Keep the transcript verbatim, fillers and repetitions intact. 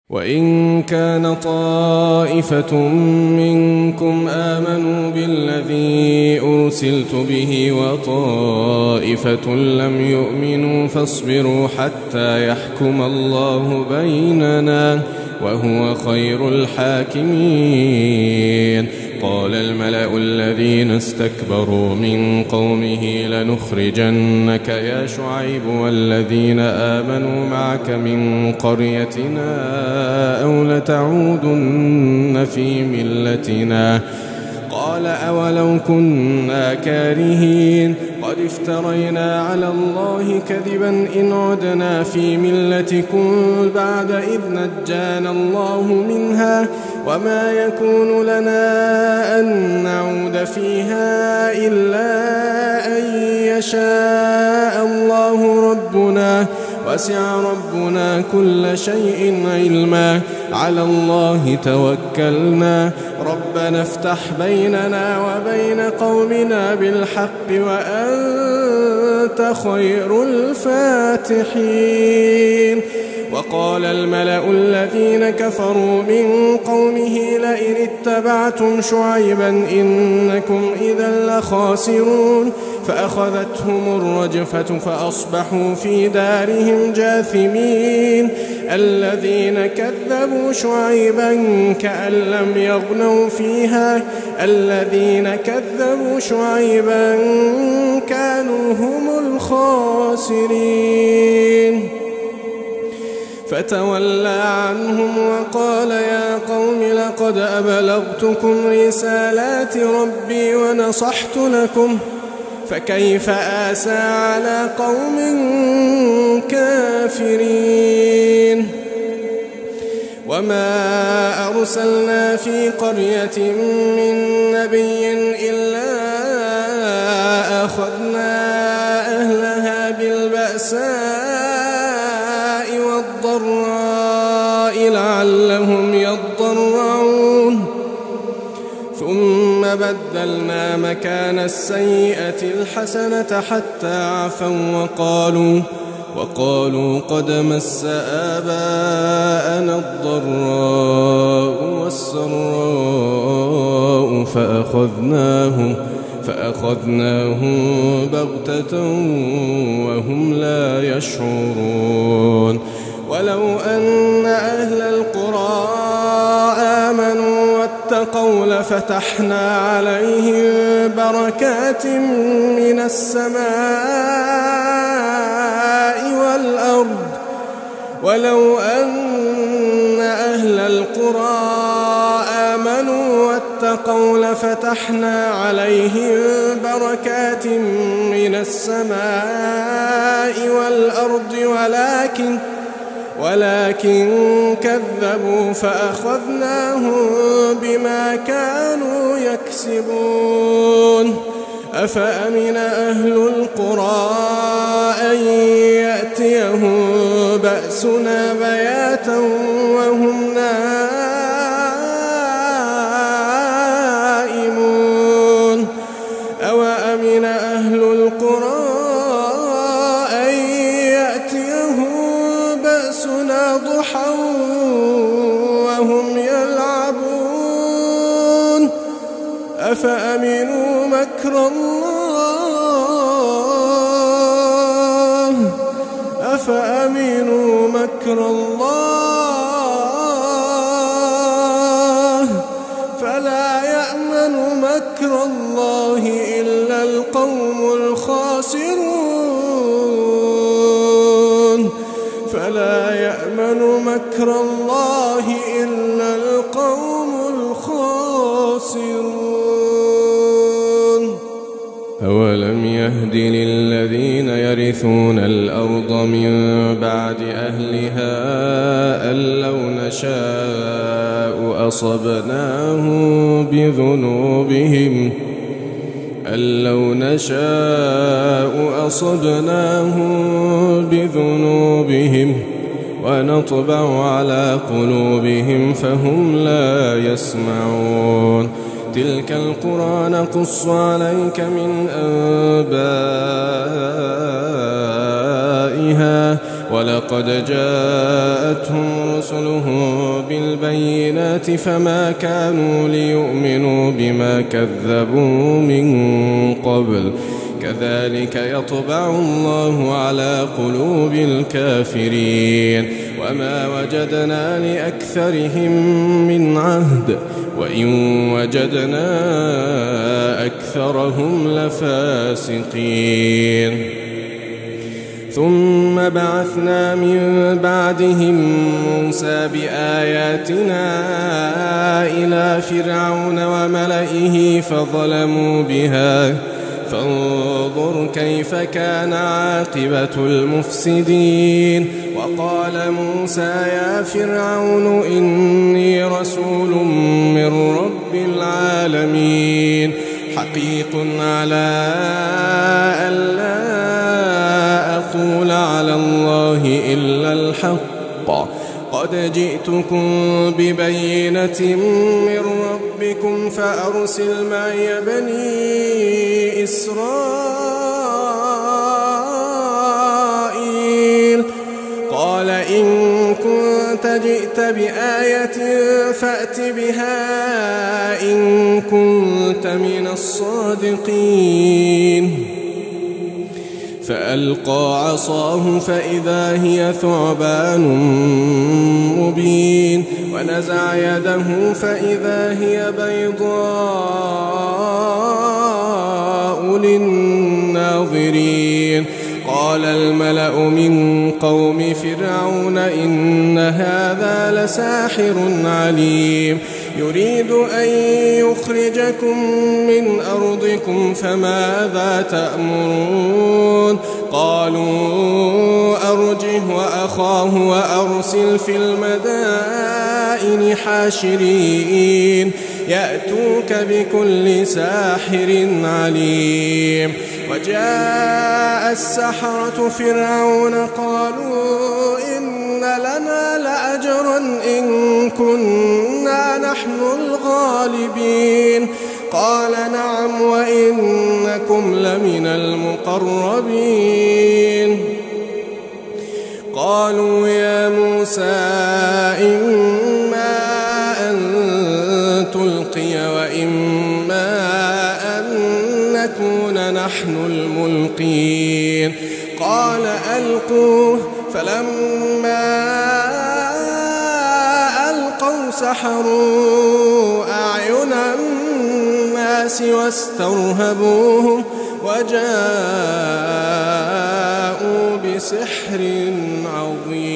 وإن كان طائفة منكم آمنوا بالذي أرسلت به وطائفة لم يؤمنوا فاصبروا حتى يحكم الله بيننا وهو خير الحاكمين. قال الملأ الذين استكبروا من قومه لنخرجنك يا شعيب والذين آمنوا معك من قريتنا أو لتعودن في ملتنا. قال أولو كنا كارهين قد افترينا على الله كذبا إن عدنا في ملتكم بعد إذ نجانا الله منها وما يكون لنا أن نعود فيها إلا أن يشاء الله ربنا وسع ربنا كل شيء علما على الله توكلنا ربنا افتح بيننا وبين قومنا بالحق وأنت خير الفاتحين. وقال الملأ الذين كفروا من قومه لئن اتبعتم شعيبا إنكم إذا لخاسرون فأخذتهم الرجفة فأصبحوا في دارهم جاثمين. الذين كذبوا شعيبا كأن لم يغنوا فيها الذين كذبوا شعيبا كانوا هم الخاسرين. فتولى عنهم وقال يا قوم لقد أبلغتكم رسالات ربي ونصحت لكم فكيف آسى على قوم كافرين. وما أرسلنا في قرية من نبي إلا أخذنا أهلها بالبأساء والضراء لعلهم يضرعون ثم بدلنا مكان السيئة الحسنة حتى عفوا وقالوا وقالوا قد مس آباءنا الضراء والسراء فأخذناهم فأخذناهم بغتة وهم لا يشعرون. ولو أن أهل القرى آمنوا واتقوا لفتحنا عليهم بركات من السماء والأرض ولو أن أهل القرى آمنوا واتقوا لفتحنا عليهم بركات من السماء والأرض ولكن ولكن كذبوا فأخذناهم بما كانوا يكسبون. أفأمن أهل القرى أن يأتيهم بأسنا بياتا وهم نائمون أوأمن أهل القرى أن يأتيهم بأسنا ضحى وهم يلعبون أفأمنوا مكر الله أفأمنوا مكر الله فلا يأمن مكر الله إلا القوم الخاسرون فلا يأمن مكر الله إلا القوم الخاسرون. أولم يهد للذين يرثون الأرض من بعد أهلها أن لو نشاء أصبناهم بذنوبهم أن لو نشاء أصبناهم بذنوبهم ونطبع على قلوبهم فهم لا يسمعون. تلك القرى نقص عليك من أنبائها ولقد جاءتهم رسلهم بالبينات فما كانوا ليؤمنوا بما كذبوا من قبل كذلك يطبع الله على قلوب الكافرين وما وجدنا لأكثرهم من عهد وإن وجدنا أكثرهم لفاسقين ثم بعثنا من بعدهم موسى بآياتنا إلى فرعون وملئه فظلموا بها فانظر كيف كان عاقبة المفسدين وقال موسى يا فرعون إني رسول من رب العالمين حقيق على ألا أقول على الله إلا الحق قد جئتكم ببينة من ربكم فأرسل معي بني إسرائيل قال إن كنت جئت بآية فأت بها إن كنت من الصادقين فألقى عصاه فإذا هي ثعبان مبين ونزع يده فإذا هي بيضاء للناظرين قال الملأ من قوم فرعون إن هذا لساحر عليم يريد أن يخرجكم من أرضكم فماذا تأمرون قالوا أرجه وأخاه وأرسل في المدائن حاشرين يأتوك بكل ساحر عليم وجاء السحرة فرعون قالوا إن لنا لأجرا إن كنا نحن الغالبين قال نعم وإنكم لمن المقربين قالوا يا موسى إما أن تلقي وإما أن نكون نحن الملقين قال ألقوه فلما ألقوا سحروا أعين الناس واسترهبوهم وجاءوا بسحر عظيم.